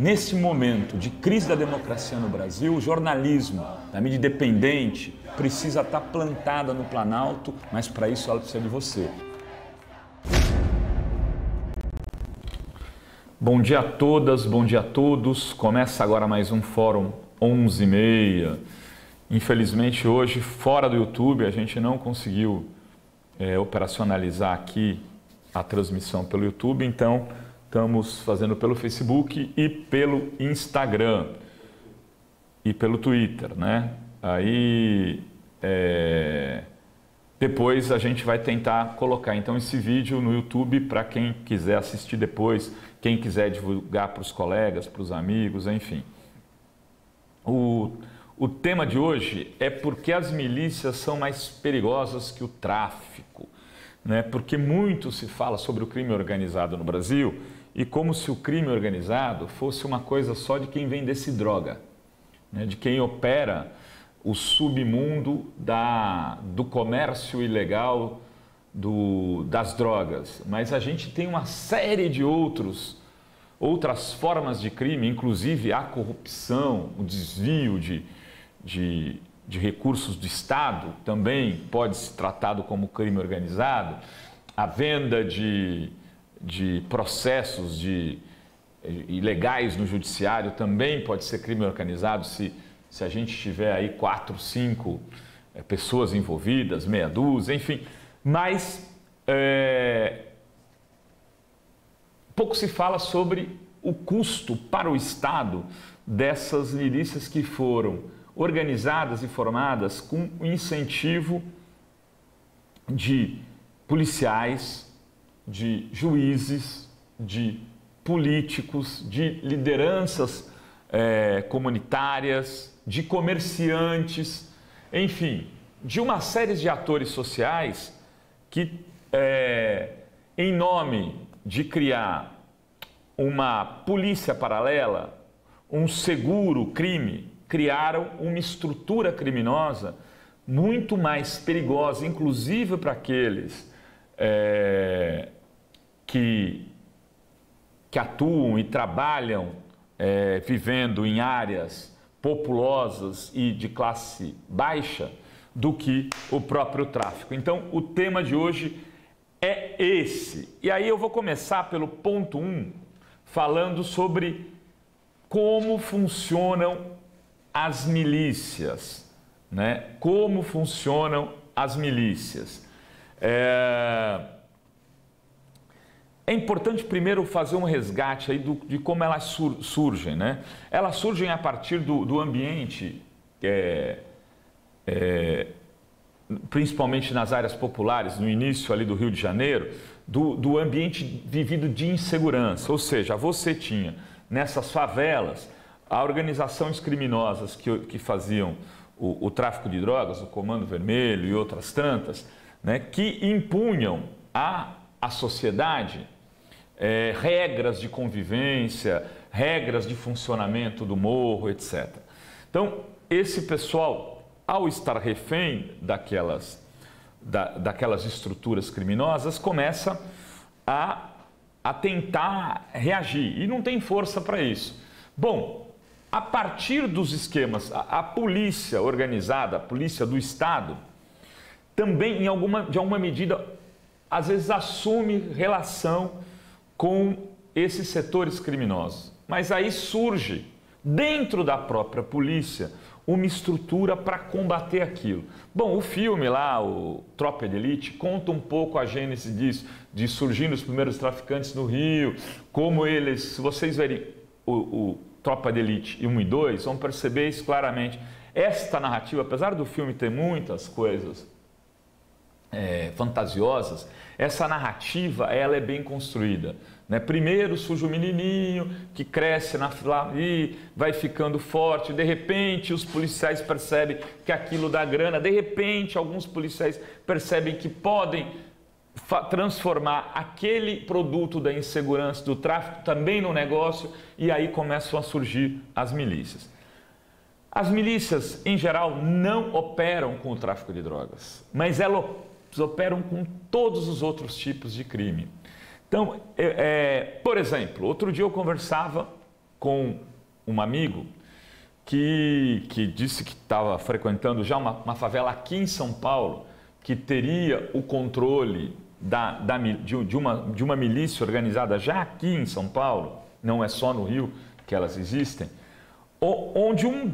Nesse momento de crise da democracia no Brasil, o jornalismo, a mídia independente, precisa estar plantada no Planalto, mas para isso ela precisa de você. Bom dia a todas, bom dia a todos. Começa agora mais um Fórum 11h30. Infelizmente hoje, fora do YouTube, a gente não conseguiu operacionalizar aqui a transmissão pelo YouTube, então estamos fazendo pelo Facebook e pelo Instagram e pelo Twitter, né? Aí depois a gente vai tentar colocar então esse vídeo no YouTube para quem quiser assistir depois, quem quiser divulgar para os colegas, para os amigos, enfim. O tema de hoje é porque as milícias são mais perigosas que o tráfico, né? Porque muito se fala sobre o crime organizado no Brasil e como se o crime organizado fosse uma coisa só de quem vendesse droga, né? De quem opera o submundo do comércio ilegal das drogas. Mas a gente tem uma série de outras formas de crime, inclusive a corrupção, o desvio de recursos do Estado, também pode ser tratado como crime organizado, a venda de processos ilegais no judiciário também pode ser crime organizado se a gente tiver aí 4, 5 pessoas envolvidas, meia dúzia, enfim. Mas pouco se fala sobre o custo para o Estado dessas milícias que foram organizadas e formadas com o incentivo de policiais, de juízes, de políticos, de lideranças comunitárias, de comerciantes, enfim, de uma série de atores sociais que, em nome de criar uma polícia paralela, um seguro crime, criaram uma estrutura criminosa muito mais perigosa, inclusive para aqueles que atuam e trabalham vivendo em áreas populosas e de classe baixa, do que o próprio tráfico. Então, o tema de hoje é esse. E aí eu vou começar pelo ponto 1, falando sobre como funcionam as milícias, né? Como funcionam as milícias. É importante primeiro fazer um resgate aí de como elas surgem, né? Elas surgem a partir do ambiente, principalmente nas áreas populares, no início ali do Rio de Janeiro, do ambiente vivido de insegurança. Ou seja, você tinha nessas favelas organizações criminosas que faziam o tráfico de drogas, o Comando Vermelho e outras tantas, né, que impunham à sociedade regras de convivência, regras de funcionamento do morro, etc. Então, esse pessoal, ao estar refém daquelas estruturas criminosas, começa a tentar reagir e não tem força para isso. Bom, a partir dos esquemas, a polícia organizada, a polícia do Estado, também, de alguma medida, às vezes assume relação com esses setores criminosos. Mas aí surge, dentro da própria polícia, uma estrutura para combater aquilo. Bom, o filme lá, o Tropa de Elite, conta um pouco a gênese disso, de surgindo os primeiros traficantes no Rio, como eles, se vocês verem o Tropa de Elite 1 e 2, vão perceber isso claramente. Esta narrativa, apesar do filme ter muitas coisas fantasiosas, essa narrativa ela é bem construída, né? Primeiro surge o menininho que cresce e vai ficando forte, de repente os policiais percebem que aquilo dá grana, de repente alguns policiais percebem que podem transformar aquele produto da insegurança, do tráfico também no negócio, e aí começam a surgir as milícias. As milícias, em geral, não operam com o tráfico de drogas, mas elas operam com todos os outros tipos de crime. Então, por exemplo, outro dia eu conversava com um amigo que disse que estava frequentando já uma favela aqui em São Paulo, que teria o controle de uma milícia organizada já aqui em São Paulo, não é só no Rio que elas existem, onde um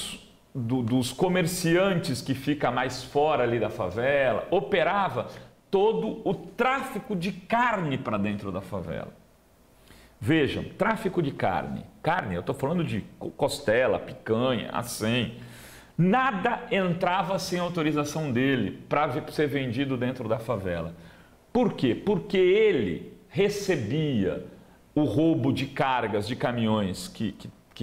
dos comerciantes que fica mais fora ali da favela operava todo o tráfico de carne para dentro da favela. Vejam, tráfico de carne. Carne, eu estou falando de costela, picanha, acém. Nada entrava sem autorização dele para ser vendido dentro da favela. Por quê? Porque ele recebia o roubo de cargas de caminhões que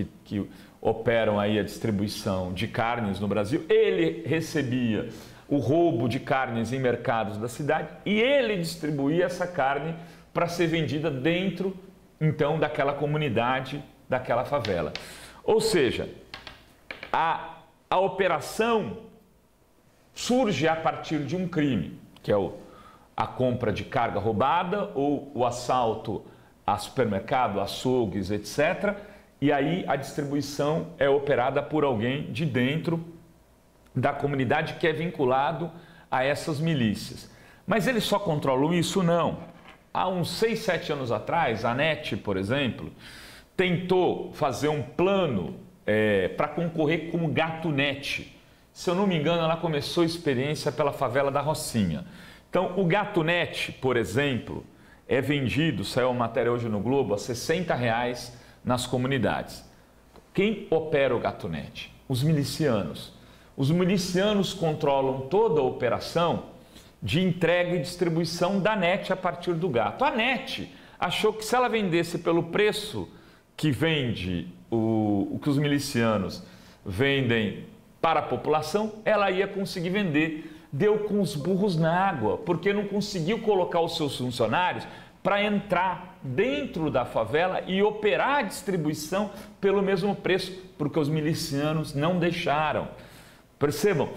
operam aí a distribuição de carnes no Brasil. Ele recebia o roubo de carnes em mercados da cidade e ele distribuía essa carne para ser vendida dentro, então, daquela comunidade, daquela favela. Ou seja, a operação surge a partir de um crime, que é a compra de carga roubada ou o assalto a supermercado, açougues, etc. E aí a distribuição é operada por alguém de dentro da comunidade que é vinculado a essas milícias. Mas eles só controlam isso? Não. Há uns 6, 7 anos atrás, a NET, por exemplo, tentou fazer um plano para concorrer com o GatoNet. Se eu não me engano, ela começou a experiência pela favela da Rocinha. Então, o GatoNet, por exemplo, é vendido, saiu uma matéria hoje no Globo, a R$60 nas comunidades. Quem opera o GatoNet? Os milicianos. Os milicianos controlam toda a operação de entrega e distribuição da NET a partir do gato. A NET achou que se ela vendesse pelo preço que vende o que os milicianos vendem para a população, ela ia conseguir vender. Deu com os burros na água, porque não conseguiu colocar os seus funcionários para entrar dentro da favela e operar a distribuição pelo mesmo preço, porque os milicianos não deixaram. Percebam,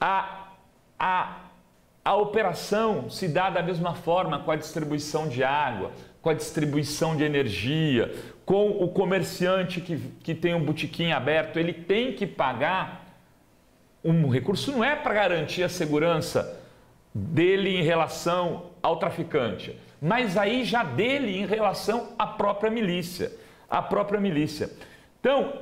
a operação se dá da mesma forma com a distribuição de água, com a distribuição de energia, com o comerciante que tem um botequim aberto, ele tem que pagar um recurso, não é para garantir a segurança dele em relação ao traficante, mas aí já dele em relação à própria milícia. Então,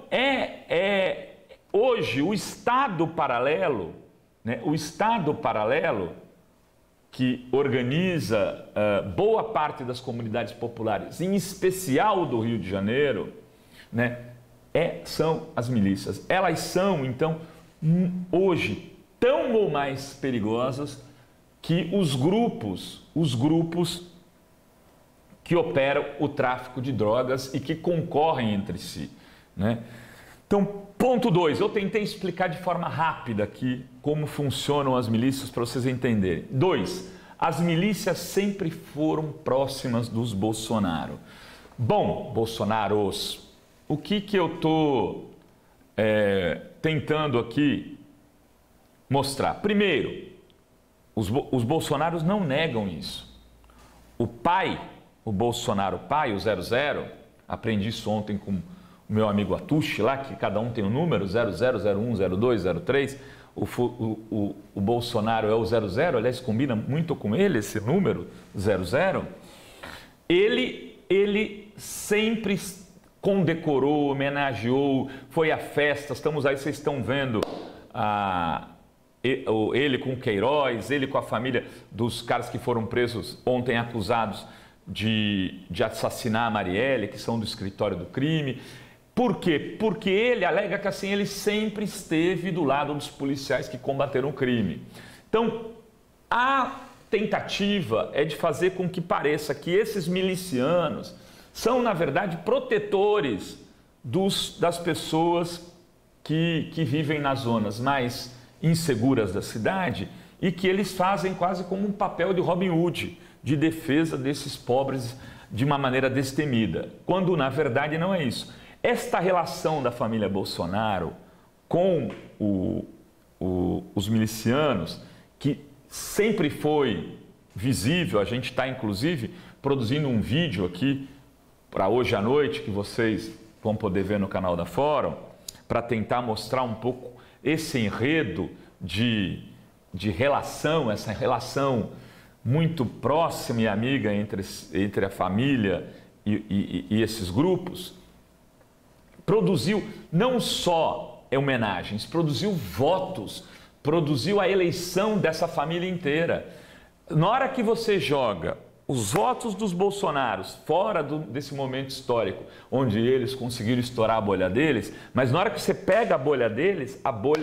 hoje o Estado paralelo, né, o Estado paralelo que organiza boa parte das comunidades populares, em especial do Rio de Janeiro, né, são as milícias. Elas são, então, hoje tão ou mais perigosas que os grupos que operam o tráfico de drogas e que concorrem entre si, né? Então, ponto 2, eu tentei explicar de forma rápida aqui como funcionam as milícias para vocês entenderem. 2, as milícias sempre foram próximas dos Bolsonaro. Bom, Bolsonaros, o que eu estou tentando aqui mostrar? Primeiro, os Bolsonaros não negam isso. O pai, o Bolsonaro pai, o 00, aprendi isso ontem com o meu amigo Atushi lá, que cada um tem um número, 00, 01, 02, 03, o Bolsonaro é o 00, aliás, combina muito com ele esse número, 00, ele sempre condecorou, homenageou, foi a festa, estamos aí, vocês estão vendo ele com o Queiroz, ele com a família dos caras que foram presos ontem acusados de assassinar a Marielle, que são do escritório do crime. Por quê? Porque ele alega que assim ele sempre esteve do lado dos policiais que combateram o crime. Então, a tentativa é de fazer com que pareça que esses milicianos são, na verdade, protetores das pessoas que vivem nas zonas mais inseguras da cidade e que eles fazem quase como um papel de Robin Hood, de defesa desses pobres de uma maneira destemida, quando na verdade não é isso. Esta relação da família Bolsonaro com os milicianos, que sempre foi visível, a gente está inclusive produzindo um vídeo aqui para hoje à noite, que vocês vão poder ver no canal da Fórum, para tentar mostrar um pouco esse enredo de relação, essa relação muito próxima e amiga entre a família e esses grupos, produziu não só homenagens, produziu votos, produziu a eleição dessa família inteira. Na hora que você joga os votos dos Bolsonaros fora desse momento histórico, onde eles conseguiram estourar a bolha deles, mas na hora que você pega a bolha deles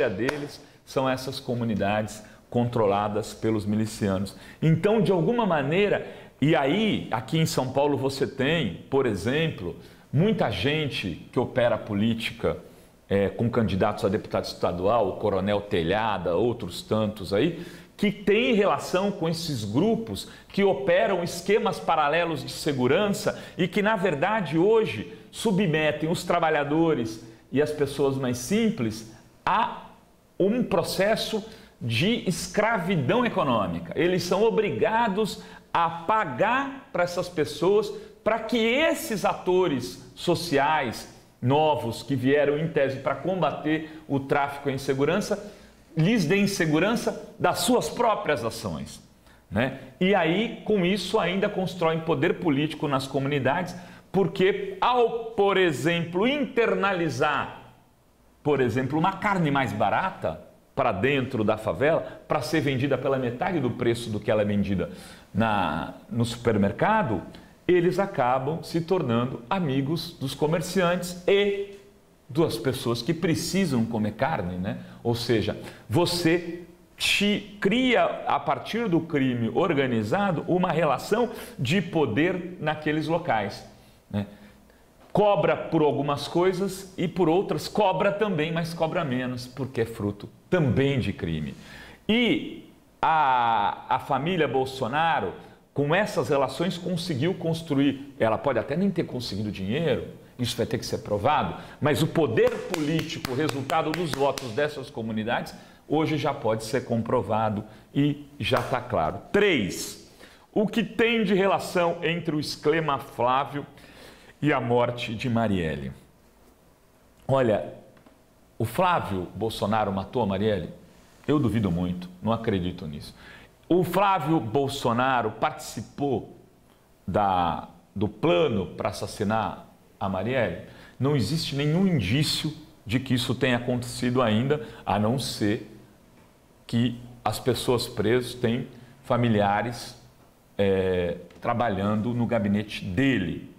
são essas comunidades controladas pelos milicianos. Então, de alguma maneira, e aí, aqui em São Paulo você tem, por exemplo, muita gente que opera política com candidatos a deputado estadual, o Coronel Telhada, outros tantos aí, que tem relação com esses grupos que operam esquemas paralelos de segurança e que, na verdade, hoje submetem os trabalhadores e as pessoas mais simples a um processo de escravidão econômica. Eles são obrigados a pagar para essas pessoas para que esses atores sociais novos que vieram em tese para combater o tráfico e a insegurança lhes deem segurança das suas próprias ações, né? E aí, com isso, ainda constroem poder político nas comunidades, porque ao, por exemplo, internalizar, por exemplo, uma carne mais barata para dentro da favela, para ser vendida pela metade do preço do que ela é vendida no supermercado, eles acabam se tornando amigos dos comerciantes e das pessoas que precisam comer carne, né? Ou seja, você cria, a partir do crime organizado, uma relação de poder naqueles locais, né? Cobra por algumas coisas e por outras cobra também, mas cobra menos, porque é fruto também de crime. E a família Bolsonaro, com essas relações, conseguiu construir, ela pode até nem ter conseguido dinheiro, isso vai ter que ser provado, mas o poder político, resultado dos votos dessas comunidades, hoje já pode ser comprovado e já está claro. 3. O que tem de relação entre o esquema Flávio e a morte de Marielle? Olha, o Flávio Bolsonaro matou a Marielle? Eu duvido muito, não acredito nisso. O Flávio Bolsonaro participou do plano para assassinar a Marielle? Não existe nenhum indício de que isso tenha acontecido ainda, a não ser que as pessoas presas têm familiares trabalhando no gabinete dele,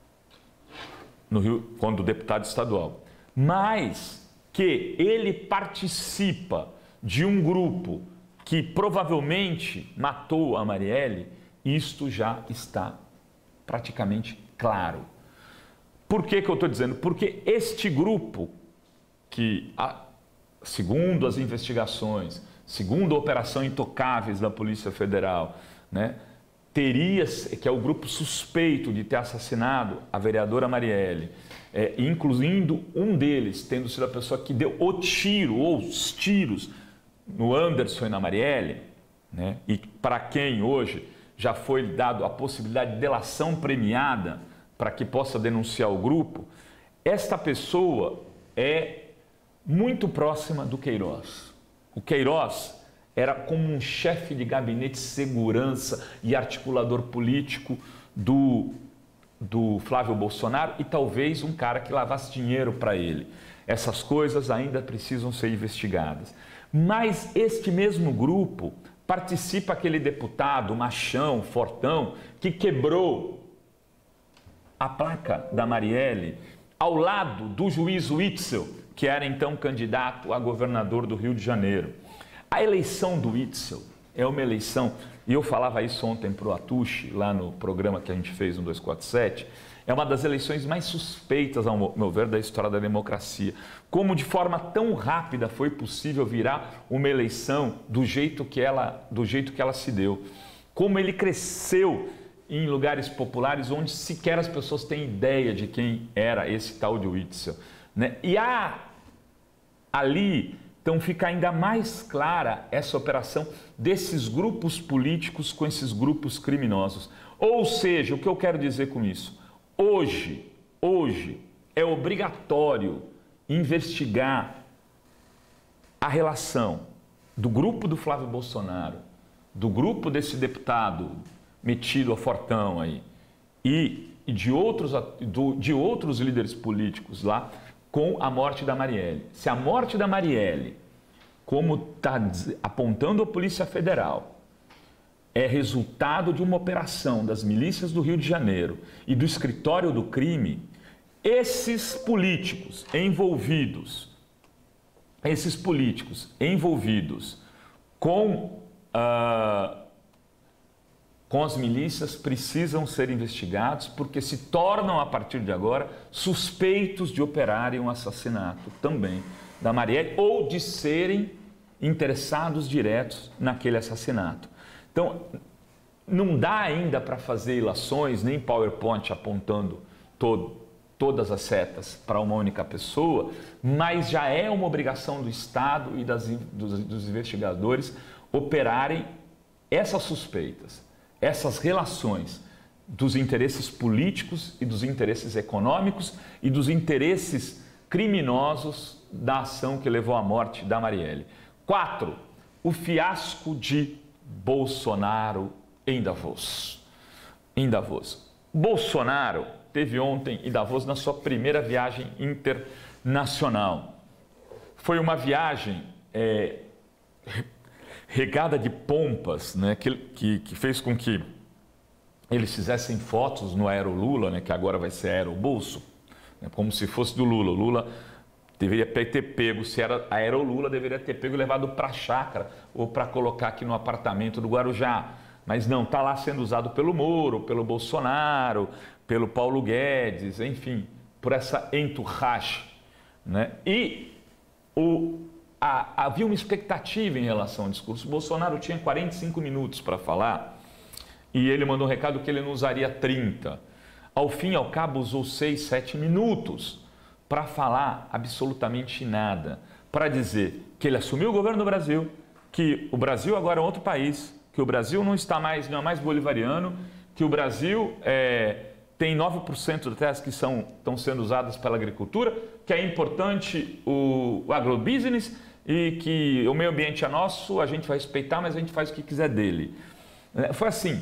no Rio, quando deputado estadual. Mas que ele participa de um grupo que provavelmente matou a Marielle, isto já está praticamente claro. Por que eu estou dizendo? Porque este grupo, que segundo as investigações, segundo a Operação Intocáveis da Polícia Federal, né, que é o grupo suspeito de ter assassinado a vereadora Marielle, incluindo um deles tendo sido a pessoa que deu o tiro ou os tiros no Anderson e na Marielle, né, e para quem hoje já foi dado a possibilidade de delação premiada para que possa denunciar o grupo, esta pessoa é muito próxima do Queiroz. O Queiroz era como um chefe de gabinete de segurança e articulador político do Flávio Bolsonaro e talvez um cara que lavasse dinheiro para ele. Essas coisas ainda precisam ser investigadas. Mas este mesmo grupo participa aquele deputado machão, fortão, que quebrou a placa da Marielle ao lado do juiz Witzel, que era então candidato a governador do Rio de Janeiro. A eleição do Witzel é uma eleição, e eu falava isso ontem para o Atushi, lá no programa que a gente fez no 247, é uma das eleições mais suspeitas, ao meu ver, da história da democracia. Como de forma tão rápida foi possível virar uma eleição do jeito que ela se deu. Como ele cresceu em lugares populares onde sequer as pessoas têm ideia de quem era esse tal de Witzel, né? E ali, então, fica ainda mais clara essa operação desses grupos políticos com esses grupos criminosos. Ou seja, o que eu quero dizer com isso? Hoje é obrigatório investigar a relação do grupo do Flávio Bolsonaro, do grupo desse deputado metido a fortão aí, e de outros líderes políticos lá, com a morte da Marielle. Se a morte da Marielle, como está apontando a Polícia Federal, é resultado de uma operação das milícias do Rio de Janeiro e do escritório do crime, esses políticos envolvidos com as milícias precisam ser investigados, porque se tornam, a partir de agora, suspeitos de operarem um assassinato também da Marielle ou de serem interessados diretos naquele assassinato. Então, não dá ainda para fazer ilações, nem PowerPoint apontando todas as setas para uma única pessoa, mas já é uma obrigação do Estado e dos investigadores operarem essas suspeitas, essas relações dos interesses políticos e dos interesses econômicos e dos interesses criminosos da ação que levou à morte da Marielle. 4. O fiasco de Bolsonaro em Davos. Bolsonaro teve ontem em Davos na sua primeira viagem internacional. Foi uma viagem regada de pompas, né, que fez com que eles fizessem fotos no Aerolula, né, que agora vai ser Aerobolso, né, como se fosse do Lula. O Lula deveria ter pego, se era Aerolula, deveria ter pego e levado para a chácara ou para colocar aqui no apartamento do Guarujá. Mas não, está lá sendo usado pelo Moro, pelo Bolsonaro, pelo Paulo Guedes, enfim, por essa entourage, né? E havia uma expectativa em relação ao discurso. O Bolsonaro tinha 45 minutos para falar e ele mandou um recado que ele não usaria 30. Ao fim e ao cabo, usou 6, 7 minutos para falar absolutamente nada, para dizer que ele assumiu o governo do Brasil, que o Brasil agora é outro país, que o Brasil não é mais bolivariano, que o Brasil tem 9% das terras que estão sendo usadas pela agricultura, que é importante o agrobusiness e que o meio ambiente é nosso, a gente vai respeitar, mas a gente faz o que quiser dele. Foi assim,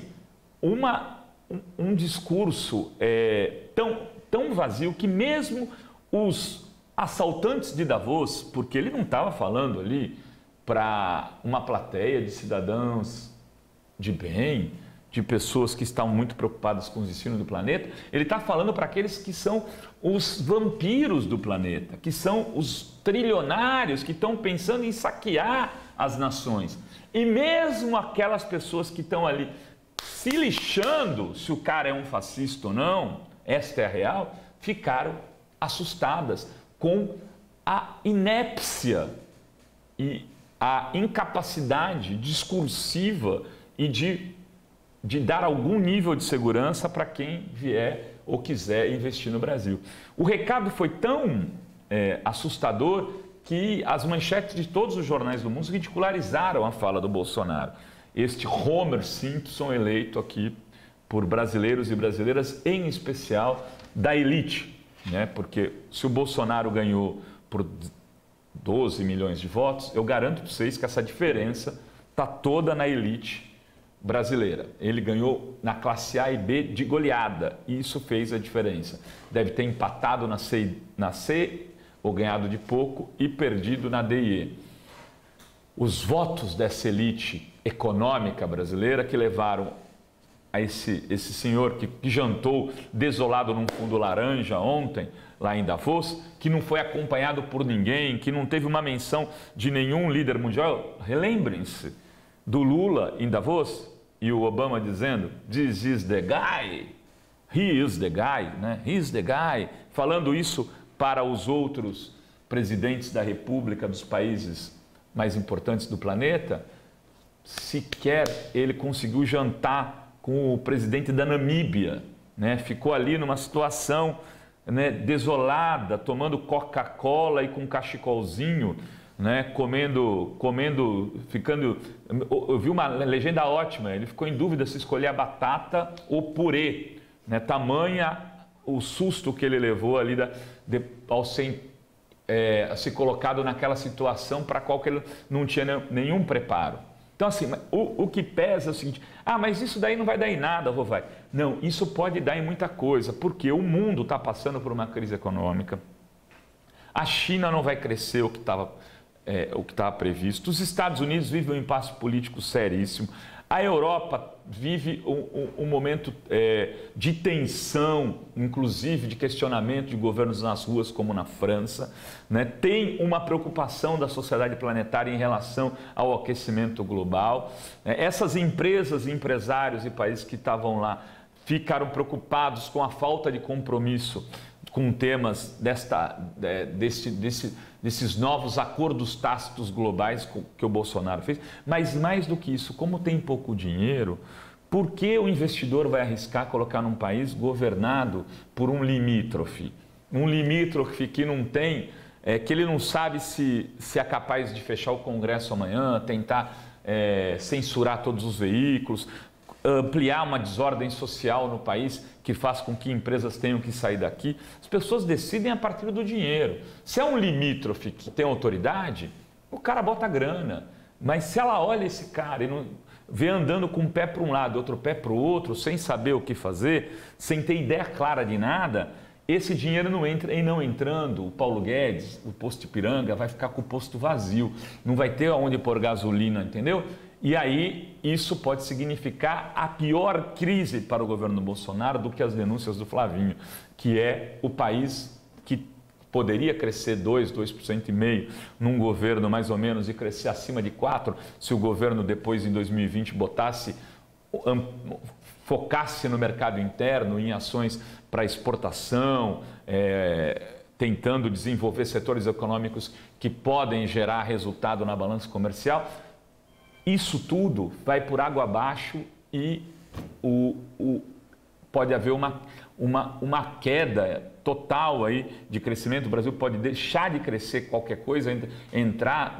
um discurso tão vazio que mesmo os assaltantes de Davos, porque ele não estava falando ali para uma plateia de cidadãos de bem, de pessoas que estão muito preocupadas com o destino do planeta, ele está falando para aqueles que são os vampiros do planeta, que são os trilionários que estão pensando em saquear as nações. E mesmo aquelas pessoas que estão ali se lixando se o cara é um fascista ou não, esta é a real, ficaram assustadas com a inépcia e a incapacidade discursiva e de dar algum nível de segurança para quem vier ou quiser investir no Brasil. O recado foi tão assustador que as manchetes de todos os jornais do mundo ridicularizaram a fala do Bolsonaro. Este Homer Simpson eleito aqui por brasileiros e brasileiras, em especial da elite, né? Porque se o Bolsonaro ganhou por 12 milhões de votos, eu garanto para vocês que essa diferença está toda na elite brasileira. Ele ganhou na classe A e B de goleada e isso fez a diferença. Deve ter empatado na C ou ganhado de pouco e perdido na D e E. Os votos dessa elite econômica brasileira que levaram a esse senhor que jantou desolado num fundo laranja ontem, lá em Davos, que não foi acompanhado por ninguém, que não teve uma menção de nenhum líder mundial. Relembrem-se do Lula em Davos e o Obama dizendo "This is the guy", "He is the guy", né? "He is the guy", falando isso para os outros presidentes da República dos países mais importantes do planeta. Sequer ele conseguiu jantar com o presidente da Namíbia, né? Ficou ali numa situação, né, desolada, tomando Coca-Cola e com cachecolzinho, né, ficando... Eu vi uma legenda ótima, ele ficou em dúvida se escolher a batata ou purê, né, tamanha o susto que ele levou ali ao ser se colocado naquela situação para a qual ele não tinha nenhum preparo. Então, assim, o que pesa é o seguinte: mas isso daí não vai dar em nada, Rovai. Não, isso pode dar em muita coisa, porque o mundo está passando por uma crise econômica, a China não vai crescer o que estava previsto, os Estados Unidos vivem um impasse político seríssimo, a Europa vive um momento de tensão, inclusive de questionamento de governos nas ruas, como na França, né? Tem uma preocupação da sociedade planetária em relação ao aquecimento global. Essas empresas, empresários e países que estavam lá ficaram preocupados com a falta de compromisso com temas desses novos acordos tácitos globais que o Bolsonaro fez. Mas mais do que isso, como tem pouco dinheiro, por que o investidor vai arriscar colocar num país governado por um limítrofe? Um limítrofe que não tem, que ele não sabe se é capaz de fechar o Congresso amanhã, tentar censurar todos os veículos, ampliar uma desordem social no país que faz com que empresas tenham que sair daqui. As pessoas decidem a partir do dinheiro. Se é um limítrofe que tem autoridade, o cara bota grana. Mas se ela olha esse cara e não vê andando com um pé para um lado, outro pé para o outro, sem saber o que fazer, sem ter ideia clara de nada, esse dinheiro não entra. E não entrando, o Paulo Guedes, o posto Ipiranga, vai ficar com o posto vazio. Não vai ter aonde pôr gasolina, entendeu? E aí isso pode significar a pior crise para o governo Bolsonaro do que as denúncias do Flavinho, que é o país que poderia crescer 2,5% num governo mais ou menos e crescer acima de 4%, se o governo depois em 2020 focasse no mercado interno, em ações para exportação, tentando desenvolver setores econômicos que podem gerar resultado na balança comercial. Isso tudo vai por água abaixo e pode haver uma queda total aí de crescimento. O Brasil pode deixar de crescer qualquer coisa, entrar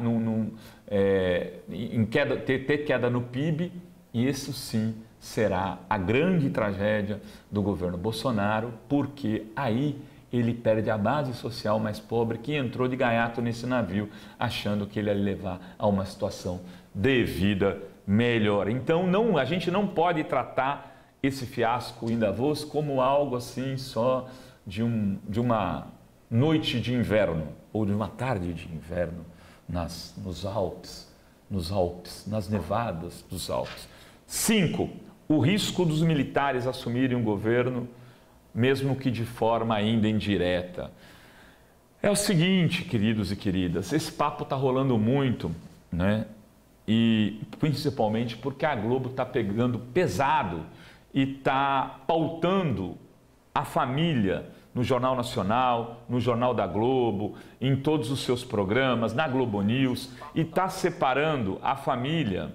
em queda, ter queda no PIB, e isso sim será a grande tragédia do governo Bolsonaro, porque aí ele perde a base social mais pobre que entrou de gaiato nesse navio, achando que ele ia levar a uma situação de vida melhor. Então a gente não pode tratar esse fiasco em Davos como algo assim só de uma noite de inverno ou de uma tarde de inverno nos Alpes, nas nevadas dos Alpes. 5. O risco dos militares assumirem um governo, mesmo que de forma ainda indireta. É o seguinte, queridos e queridas, esse papo está rolando muito, né? E principalmente porque a Globo está pegando pesado e está pautando a família no Jornal Nacional, no Jornal da Globo, em todos os seus programas, na Globo News, e está separando a família,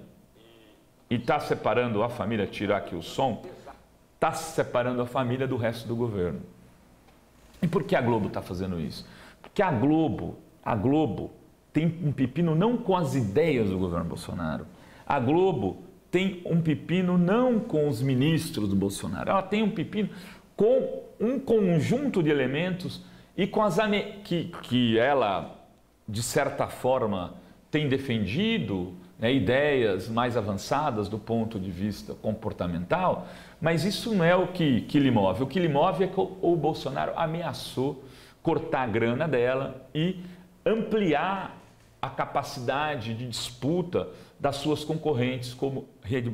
tirar aqui o som, está separando a família do resto do governo. E por que a Globo está fazendo isso? Porque a Globo tem um pepino não com as ideias do governo Bolsonaro. A Globo tem um pepino não com os ministros do Bolsonaro. Ela tem um pepino com um conjunto de elementos e com que ela, de certa forma, tem defendido, né, ideias mais avançadas do ponto de vista comportamental, mas isso não é o que lhe move. O que lhe move é que o Bolsonaro ameaçou cortar a grana dela e ampliar a capacidade de disputa das suas concorrentes, como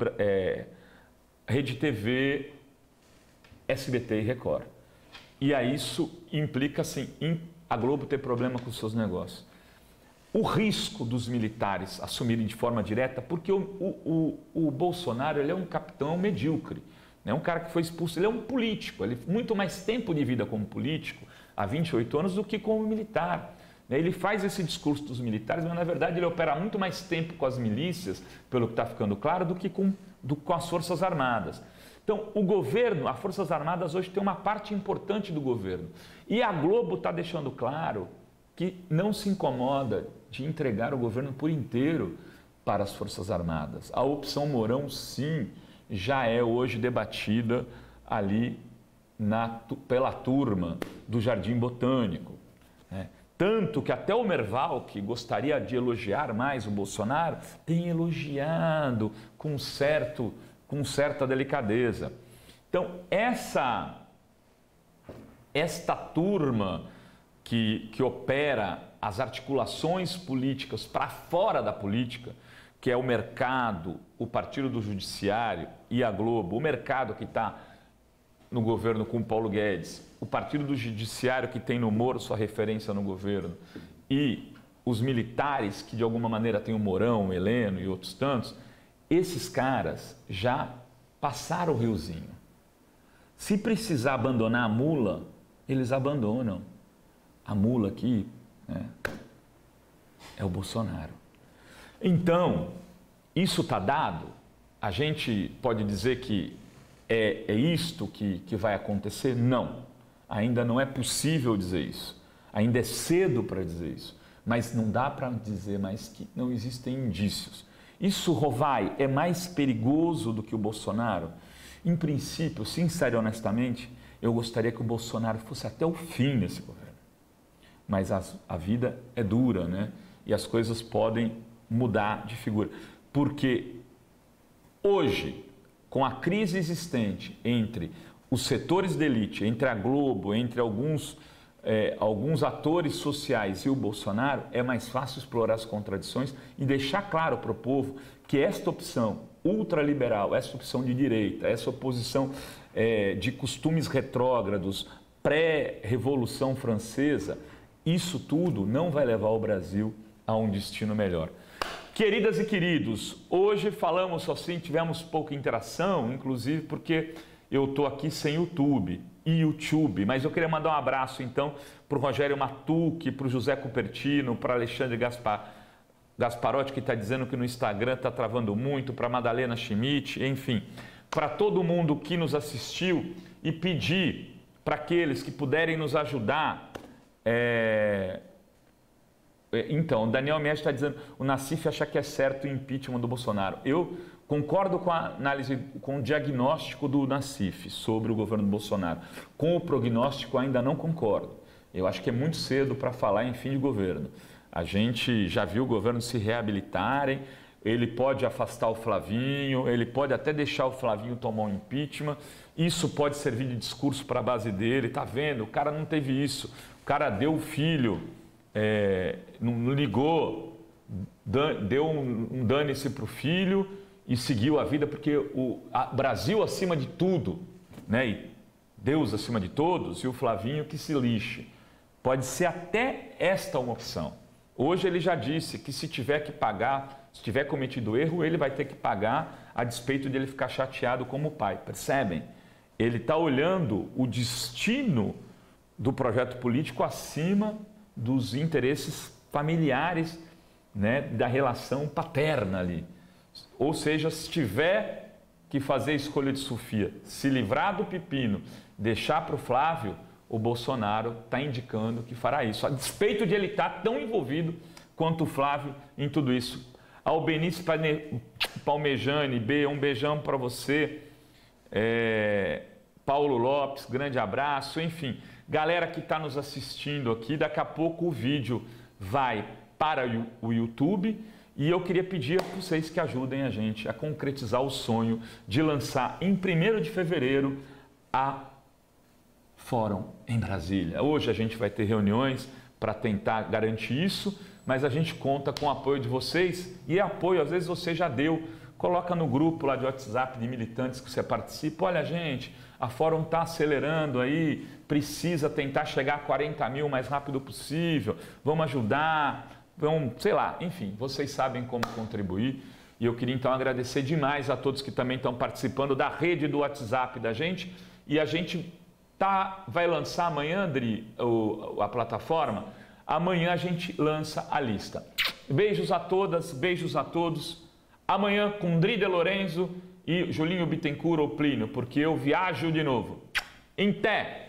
Rede TV, SBT e Record. E aí isso implica, assim, a Globo ter problema com os seus negócios. O risco dos militares assumirem de forma direta, porque o Bolsonaro, ele é um capitão medíocre, né? Um cara que foi expulso, ele é um político, ele tem muito mais tempo de vida como político, há 28 anos, do que como militar. Ele faz esse discurso dos militares, mas na verdade ele opera muito mais tempo com as milícias, pelo que está ficando claro, do que com as Forças Armadas. Então, o governo, as Forças Armadas hoje tem uma parte importante do governo. E a Globo está deixando claro que não se incomoda de entregar o governo por inteiro para as Forças Armadas. A opção Mourão, sim, já é hoje debatida ali pela turma do Jardim Botânico, né? Tanto que até o Merval, que gostaria de elogiar mais o Bolsonaro, tem elogiado com certa delicadeza. Então, esta turma que opera as articulações políticas para fora da política, que é o mercado, o Partido do Judiciário e a Globo, o mercado que está no governo com o Paulo Guedes, o Partido do Judiciário que tem no Moro sua referência no governo e os militares que de alguma maneira tem o Mourão, o Heleno e outros tantos, esses caras já passaram o riozinho. Se precisar abandonar a mula, eles abandonam. A mula aqui, né, é o Bolsonaro. Então, isso está dado? A gente pode dizer que é isto que vai acontecer? Não. Ainda não é possível dizer isso. Ainda é cedo para dizer isso. Mas não dá para dizer mais que não existem indícios. Isso, Rovai, é mais perigoso do que o Bolsonaro? Em princípio, sincero e honestamente, eu gostaria que o Bolsonaro fosse até o fim desse governo. Mas a vida é dura, né? E as coisas podem mudar de figura. Porque hoje, com a crise existente entre os setores de elite, entre a Globo, entre alguns atores sociais e o Bolsonaro, é mais fácil explorar as contradições e deixar claro para o povo que esta opção ultraliberal, essa opção de direita, essa oposição de costumes retrógrados, pré-revolução francesa, isso tudo não vai levar o Brasil a um destino melhor. Queridas e queridos, hoje falamos assim, tivemos pouca interação, inclusive porque eu estou aqui sem YouTube, mas eu queria mandar um abraço então para o Rogério Matucci, para o José Cupertino, para Alexandre Gasparotti, que está dizendo que no Instagram está travando muito, para Madalena Schmidt, enfim, para todo mundo que nos assistiu e pedir para aqueles que puderem nos ajudar. Então, o Daniel Mestre está dizendo, o Nassif acha que é certo o impeachment do Bolsonaro. Eu concordo com a análise, com o diagnóstico do Nassif sobre o governo do Bolsonaro. Com o prognóstico ainda não concordo. Eu acho que é muito cedo para falar em fim de governo. A gente já viu o governo se reabilitarem, ele pode afastar o Flavinho, ele pode até deixar o Flavinho tomar um impeachment, isso pode servir de discurso para a base dele, tá vendo? O cara não teve isso, o cara deu o filho, não ligou, deu um dane-se para o filho e seguiu a vida, porque o Brasil acima de tudo, né? E Deus acima de todos, e o Flavinho que se lixe. Pode ser até esta uma opção. Hoje ele já disse que se tiver que pagar, se tiver cometido erro, ele vai ter que pagar a despeito de ele ficar chateado como pai. Percebem? Ele está olhando o destino do projeto político acima dos interesses familiares, né, da relação paterna ali. Ou seja, se tiver que fazer a escolha de Sofia, se livrar do pepino, deixar para o Flávio, o Bolsonaro está indicando que fará isso, a despeito de ele estar tão envolvido quanto o Flávio em tudo isso. Albenice Palmejane, um beijão para você. Paulo Lopes, grande abraço, enfim. Galera que está nos assistindo aqui, daqui a pouco o vídeo vai para o YouTube e eu queria pedir a vocês que ajudem a gente a concretizar o sonho de lançar em 1º de fevereiro a Fórum em Brasília. Hoje a gente vai ter reuniões para tentar garantir isso, mas a gente conta com o apoio de vocês e apoio, às vezes você já deu, coloca no grupo lá de WhatsApp de militantes que você participa, olha gente, a Fórum está acelerando aí, precisa tentar chegar a 40 mil o mais rápido possível, vamos ajudar, vamos, sei lá, enfim, vocês sabem como contribuir. E eu queria então agradecer demais a todos que também estão participando da rede do WhatsApp da gente. E a gente vai lançar amanhã, Andri, a plataforma. Amanhã a gente lança a lista. Beijos a todas, beijos a todos. Amanhã com Dri de Lorenzo e Julinho Bittencourt ou Plínio, porque eu viajo de novo. Em té!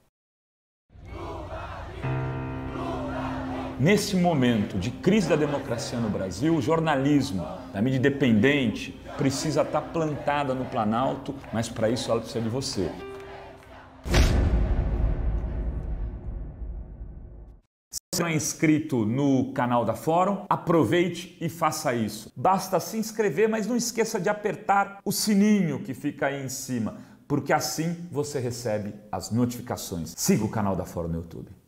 Nesse momento de crise da democracia no Brasil, o jornalismo, a mídia independente, precisa estar plantada no Planalto, mas para isso ela precisa de você. Se não é inscrito no canal da Fórum, aproveite e faça isso. Basta se inscrever, mas não esqueça de apertar o sininho que fica aí em cima, porque assim você recebe as notificações. Siga o canal da Fórum no YouTube.